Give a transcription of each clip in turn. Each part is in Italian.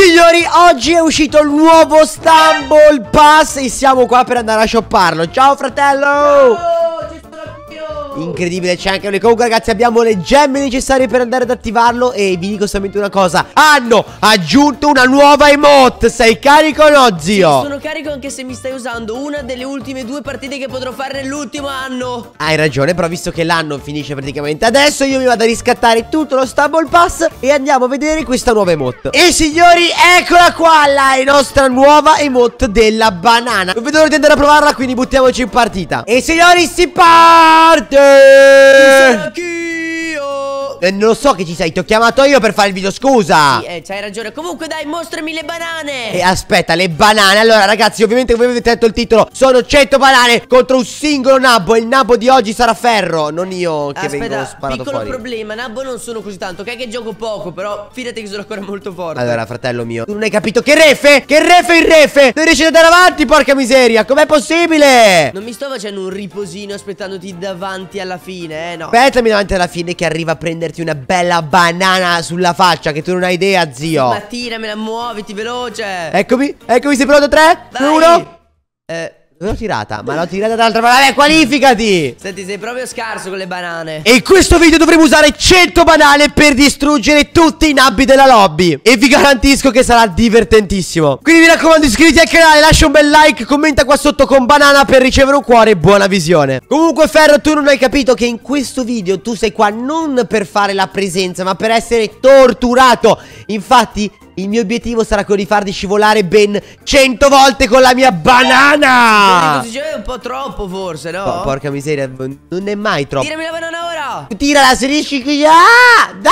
Signori, oggi è uscito il nuovo Stumble Pass e siamo qua per andare a shopparlo. Ciao fratello! Ciao, ci sono anch'io! Incredibile, c'è anche lui. Comunque ragazzi, abbiamo le gemme necessarie per andare ad attivarlo. E vi dico solamente una cosa: hanno aggiunto una nuova emote. Sei carico o no, zio? Sì, sono carico anche se mi stai usando una delle ultime 2 partite che potrò fare nell'ultimo anno. Hai ragione, però visto che l'anno finisce praticamente adesso, io mi vado a riscattare tutto lo Stumble Pass e andiamo a vedere questa nuova emote. E signori, eccola qua, la nostra nuova emote della banana. Non vedo l'ora di andare a provarla, quindi buttiamoci in partita. E signori, si parte! Sono anch'io! Non lo so che ci sei, ti ho chiamato io per fare il video, scusa. Sì, c'hai ragione. Comunque dai, mostrami le banane. E aspetta, le banane. Allora ragazzi, ovviamente come avete letto il titolo, sono 100 banane contro un singolo nabbo. E il nabbo di oggi sarà ferro, non io che vengo sparato piccolo fuori. problema, nabbo non sono così tanto. Ok che gioco poco, però fidati che sono ancora molto forte. Allora fratello mio, tu non hai capito che refe? Che refe il refe? Non riesci ad andare avanti, porca miseria. Com'è possibile? Non mi sto facendo un riposino aspettandoti davanti alla fine, no. Aspettami davanti alla fine che arriva a prenderti una bella banana sulla faccia, che tu non hai idea, zio. Ma tiramela, muoviti veloce. Eccomi, sei pronto? 3, Vai. 1. L'ho tirata, ma l'ho tirata dall'altra parte. Vabbè, qualificati. Senti, sei proprio scarso con le banane. E in questo video dovremo usare 100 banane per distruggere tutti i nabbi della lobby. E vi garantisco che sarà divertentissimo. Quindi mi raccomando, iscriviti al canale, lascia un bel like, commenta qua sotto con banana per ricevere un cuore e buona visione. Comunque Ferro, tu non hai capito che in questo video tu sei qua non per fare la presenza, ma per essere torturato. Infatti il mio obiettivo sarà quello di farti scivolare ben 100 volte con la mia banana. Così è un po' troppo forse, no? Porca miseria, non è mai troppo. Tirami la banana ora. Tirala, se riesci qui. Ah! Da!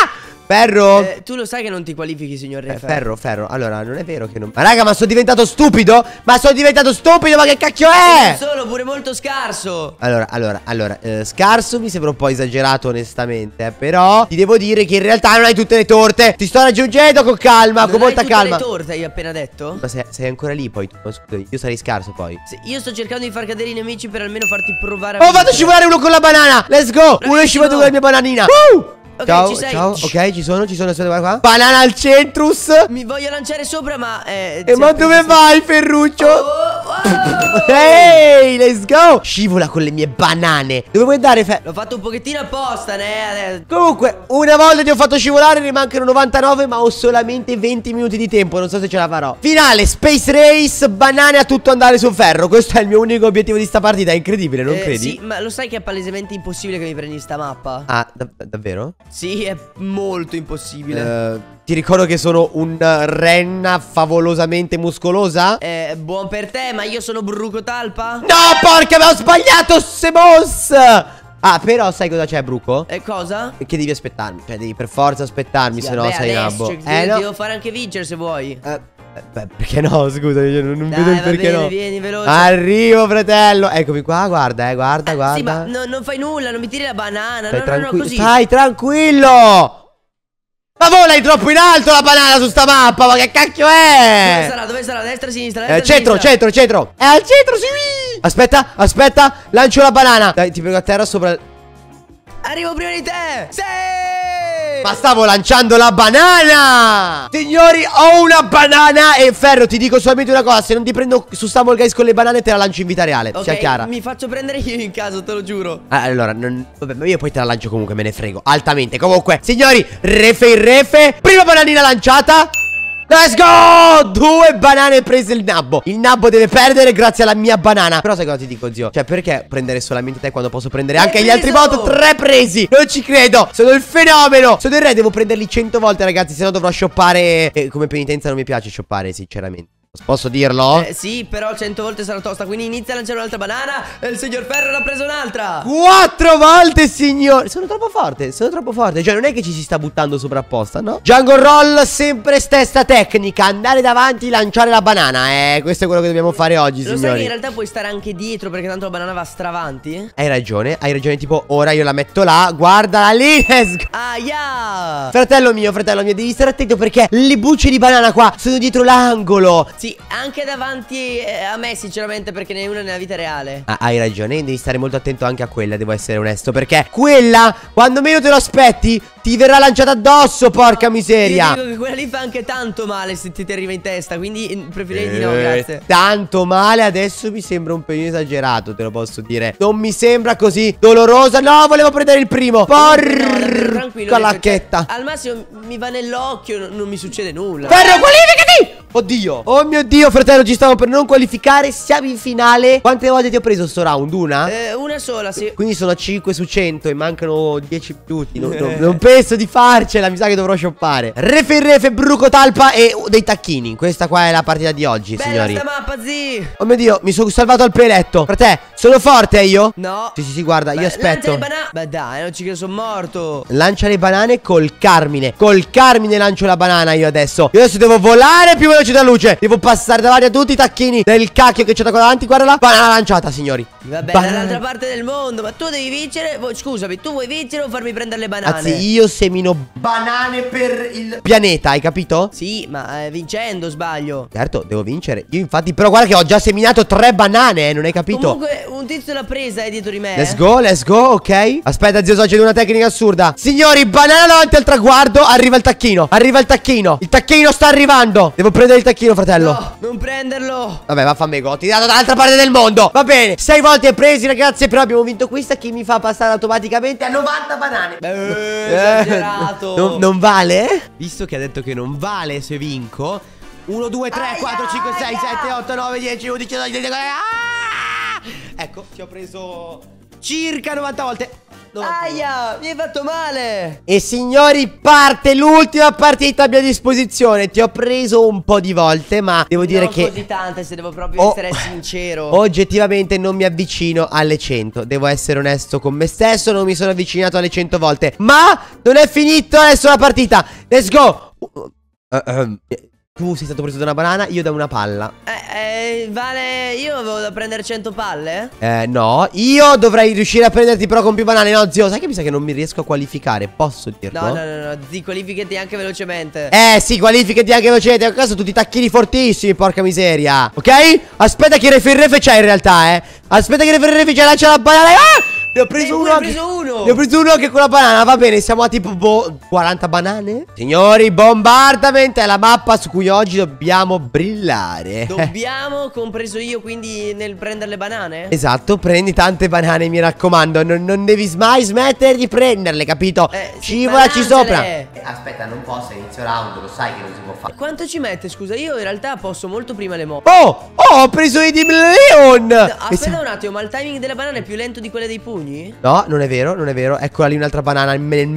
Ferro. Tu lo sai che non ti qualifichi, signor Re. Ferro. Allora, non è vero che non... Ma raga, ma sono diventato stupido? Ma che cacchio è? Non solo, pure molto scarso. Allora, scarso mi sembra un po' esagerato onestamente. Però ti devo dire che in realtà non hai tutte le torte. Ti sto raggiungendo con calma, con molta calma. Non hai tutte le torte, hai appena detto? Ma sei ancora lì poi tu, scusami, io sarei scarso poi. Sì, io sto cercando di far cadere i nemici per almeno farti provare a Ho fatto scivolare uno con la banana. Let's go. Uno è scivolato con la mia bananina. Ok, ciao, ci sei. ciao, ok, ci sono, guarda qua. Banana al centrus. Mi voglio lanciare sopra, ma ma dove vai, Ferruccio? Ehi, let's go. Scivola con le mie banane. Dove vuoi andare, L'ho fatto un pochettino apposta, ne. Comunque, una volta ti ho fatto scivolare, ne mancano 99, ma ho solamente 20 minuti di tempo, non so se ce la farò. Finale, Space Race, banane a tutto andare su ferro. Questo è il mio unico obiettivo di sta partita, è incredibile, non credi? Sì, ma lo sai che è palesemente impossibile che mi prendi sta mappa? Ah, davvero? Sì, è molto impossibile. Ti ricordo che sono un renna favolosamente muscolosa? Buon per te, ma io sono Bruco Talpa? No, porca, avevo sbagliato, Semos! Ah, però sai cosa c'è, Bruco? Cosa? Che devi aspettarmi, cioè devi per forza aspettarmi, Sì, se no sei nabbo. No. Devo fare anche vincere se vuoi. Beh, perché no, scusami, non Dai, vedo il perché bene, no. Vieni veloce. Arrivo, fratello. Eccomi qua, guarda, guarda. Sì, ma non fai nulla, non mi tiri la banana. Stai no, così. Stai tranquillo. Ma volai troppo in alto la banana su sta mappa, ma che cacchio è? Dove sarà? Destra, sinistra, centro. È al centro, sì. Aspetta, lancio la banana. Dai, ti prego a terra sopra. Arrivo prima di te. Sì. Ma stavo lanciando la banana. Signori, ho una banana. E Ferro, ti dico solamente una cosa: se non ti prendo su Stumble Guys con le banane, te la lancio in vita reale, sia chiara. Mi faccio prendere io in caso, te lo giuro. Allora, vabbè, ma io poi te la lancio comunque, me ne frego altamente. Comunque, signori, refe. Prima bananina lanciata. Let's go! 2 banane prese il nabbo. Il nabbo deve perdere grazie alla mia banana. Però sai cosa ti dico, zio? Cioè, perché prendere solamente te quando posso prendere anche gli altri bot? 3 presi. Non ci credo. Sono il fenomeno. Sono il re, devo prenderli 100 volte, ragazzi. Se no dovrò shoppare. Come penitenza non mi piace shoppare, sinceramente. Posso dirlo? Sì, però 100 volte sarà tosta. Quindi inizia a lanciare un'altra banana. E il signor Ferro ne ha preso un'altra. 4 volte, signore. Sono troppo forte. Cioè, non è che ci si sta buttando sopra apposta, no? Jungle Roll, sempre stessa tecnica. Andare davanti, lanciare la banana. Questo è quello che dobbiamo fare oggi, signori. Lo sai che in realtà puoi stare anche dietro, perché tanto la banana va stravanti? Hai ragione. Tipo, ora io la metto là. Guardala lì. Aia. Fratello mio, devi stare attento perché le bucce di banana qua sono dietro l'angolo. Sì, anche davanti a me sinceramente, perché ne è una nella vita reale. Ah, hai ragione, devi stare molto attento anche a quella, devo essere onesto, perché quella, quando meno te lo aspetti, ti verrà lanciata addosso, porca miseria. Ti dico che quella lì fa anche tanto male se ti arriva in testa, quindi preferirei di no, grazie. Tanto male adesso mi sembra un pelino esagerato, te lo posso dire. Non mi sembra così dolorosa. No, volevo prendere il primo. Porca lacchetta. Al massimo mi va nell'occhio, non mi succede nulla. Ferro, qualificati! Oddio. Oh mio Dio, fratello, ci stavo per non qualificare. Siamo in finale. Quante volte ti ho preso sto round? Una? Una sola, sì. Quindi sono 5 su 100 e mancano 10 minuti. Non penso di farcela, mi sa che dovrò shoppare. Refe, bruco, talpa e dei tacchini. Questa qua è la partita di oggi, bella signori. sta mappa, zi. Oh mio Dio, mi sono salvato al peletto. Frate, sono forte io? No. Sì, guarda, io aspetto. Beh dai, non ci credo, sono morto. Lancia le banane col Carmine. Col Carmine lancio la banana io adesso. Io adesso devo volare più veloce della luce. Devo passare davanti a tutti i tacchini del cacchio che c'è da qua davanti. Guarda là. Banana lanciata, signori. Vabbè, dall'altra parte del mondo. Ma tu devi vincere. Scusami, tu vuoi vincere o farmi prendere le banane? Anzi, io semino banane per il pianeta, hai capito? Sì, ma vincendo sbaglio. Certo, devo vincere. Io infatti, però guarda che ho già seminato 3 banane, non hai capito? Comunque un tizio l'ha presa dietro di me. Let's go, ok. Aspetta, zio, sto facendo una tecnica assurda. Signori, banana davanti al traguardo. Arriva il tacchino. Il tacchino sta arrivando. Devo prendere il tacchino, fratello. No, non prenderlo. Vabbè, vaffanme go. Ti dato dall'altra parte del mondo. Va bene, 6 volte presi, ragazzi. Però abbiamo vinto questa, che mi fa passare automaticamente a 90 banane. Esagerato. Non vale? Visto che ha detto che non vale se vinco. 1, 2, 3, 4, 5, 6, 7, 8, 9, 10, 11, 12, 13. Ecco, ti ho preso circa 90 volte. Aia, mi hai fatto male. E signori, parte l'ultima partita a mia disposizione. Ti ho preso un po' di volte, ma devo dire che non così tante, se devo proprio essere sincero. Oggettivamente non mi avvicino alle 100. Devo essere onesto con me stesso, non mi sono avvicinato alle 100 volte. Ma non è finito adesso la partita. Let's go. Tu sei stato preso da una banana, io da una palla. Vale, io avevo da prendere 100 palle? No, io dovrei riuscire a prenderti però con più banane. No, zio, sai che mi sa che non mi riesco a qualificare, posso dirlo? No, zi, qualificati anche velocemente. Sì, qualificati anche velocemente. A caso tutti i tacchini fortissimi, porca miseria. Ok? Aspetta che refe c'è in realtà, Aspetta che refe c'è, lancia la banana. Ne ho preso uno. Ne ho preso uno che con la banana. Va bene, siamo a tipo 40 banane. Signori, bombardament è la mappa su cui oggi dobbiamo brillare. Dobbiamo, compreso io, quindi nel prendere le banane? Esatto, prendi tante banane, mi raccomando. Non devi mai smettere di prenderle, capito? Scivolaci sopra. Aspetta, non posso, inizio round, lo sai che non si può fare. Quanto ci mette, scusa? Io in realtà posso molto prima le mosse. Oh, ho preso i Dim Leon. No, aspetta un attimo, ma il timing della banana è più lento di quelle dei pugni? No, non è vero, non è vero. Eccola lì un'altra banana.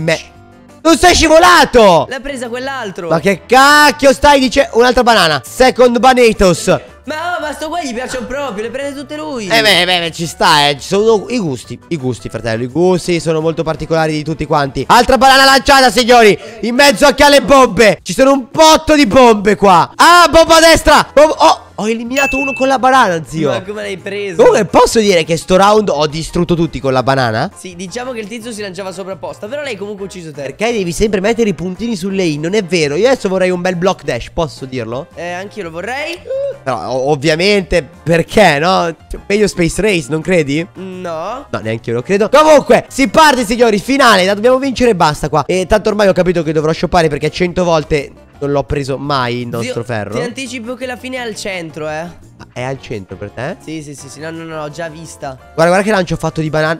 Non sei scivolato! L'ha presa quell'altro. Ma che cacchio stai dicendo? Un'altra banana. Second Banatos. Ma sto qua gli piacciono proprio, le prende tutte lui. Beh, ci sta, Ci sono i gusti, fratello. I gusti sono molto particolari di tutti quanti. Altra banana lanciata, signori. In mezzo anche alle bombe. Ci sono un botto di bombe qua. Ah, bomba a destra. Ho eliminato uno con la banana, zio. Ma come l'hai preso? Comunque posso dire che sto round ho distrutto tutti con la banana? Sì, diciamo che il tizio si lanciava sopra apposta, però lei comunque ha ucciso te. Perché devi sempre mettere i puntini sulle i, non è vero. Io adesso vorrei un bel block dash, posso dirlo? Anch'io lo vorrei. Però ovviamente, perché no? Meglio Space Race, non credi? No. No, neanche io lo credo. Comunque, si parte, signori, finale. La dobbiamo vincere e basta qua. E tanto ormai ho capito che dovrò shoppare perché 100 volte non l'ho preso mai il nostro ferro. Ti anticipo che la fine è al centro, È al centro per te? Sì, no, l'ho già vista. Guarda che lancio ho fatto di banana.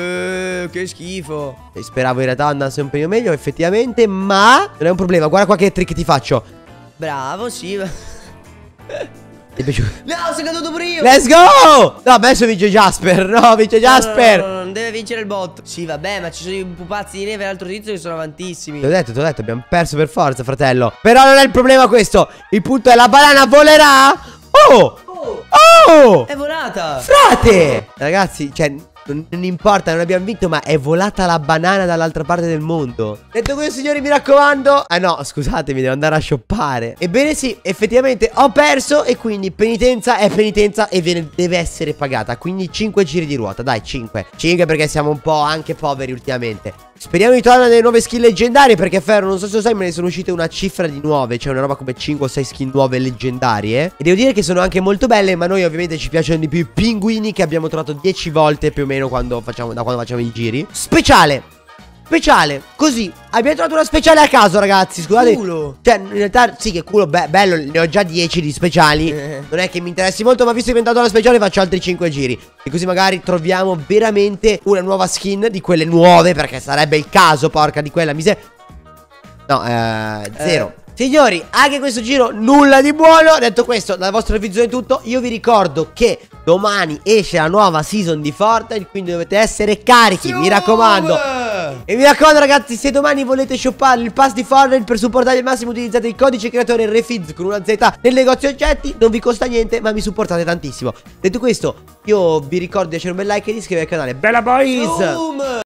Che schifo. E speravo in realtà andasse un po' meglio, effettivamente. Ma non è un problema. Guarda qua che trick ti faccio. Bravo, sì. Ti è piaciuto? No, sono caduto pure io. Let's go. No, adesso vince Jasper. No, vince Jasper. No, non deve vincere il bot. Sì, vabbè, ma ci sono i pupazzi di neve e l'altro tizio che sono avantissimi. Ti ho detto, abbiamo perso per forza, fratello. Però non è il problema questo. Il punto è la banana volerà. Oh! È volata. Frate! Ragazzi, cioè, non importa, non abbiamo vinto, ma è volata la banana dall'altra parte del mondo. Detto questo, signori, mi raccomando. Ah no, scusatemi, devo andare a shoppare. Ebbene sì, effettivamente ho perso e quindi penitenza è penitenza e deve essere pagata. Quindi 5 giri di ruota, dai, 5 perché siamo un po' anche poveri ultimamente. Speriamo di trovare delle nuove skin leggendarie, perché Ferro, non so se lo sai, me ne sono uscite una cifra di nuove. Cioè una roba come 5 o 6 skin nuove leggendarie. E devo dire che sono anche molto belle, ma noi ovviamente ci piacciono di più i pinguini, che abbiamo trovato 10 volte più o meno da quando facciamo i giri. Speciale, così. Abbiamo trovato una speciale a caso, ragazzi. Scusate. Culo. Cioè, in realtà, sì, che culo, bello. Ne ho già 10 di speciali. Non è che mi interessi molto, ma visto che è diventato una speciale, faccio altri 5 giri. E così magari troviamo veramente una nuova skin di quelle nuove, perché sarebbe il caso, porca di quella miseria. No, zero. Signori, anche questo giro nulla di buono. Detto questo, dalla vostra visione è tutto. Io vi ricordo che domani esce la nuova season di Fortnite, quindi dovete essere carichi, mi raccomando. E mi raccomando, ragazzi, se domani volete shoppare il pass di Fortnite per supportare al massimo, utilizzate il codice creatore REFIDS con una Z nel negozio oggetti. Non vi costa niente, ma mi supportate tantissimo. Detto questo, io vi ricordo di lasciare un bel like e di iscrivervi al canale. Bella boys!